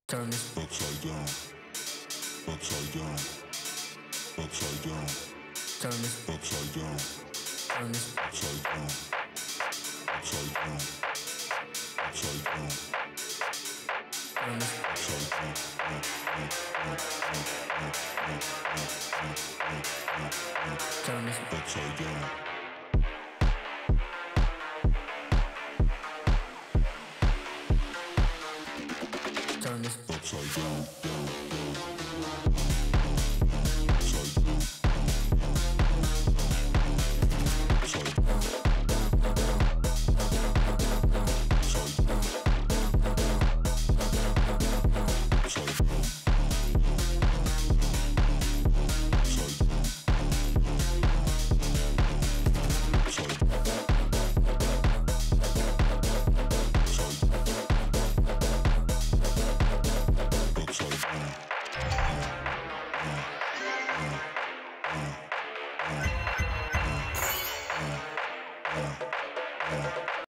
Turn this upside down, upside down, upside down, turn this upside down, turn this upside down, upside down, upside down, turn this upside down, turn this upside down. turn this Upside down.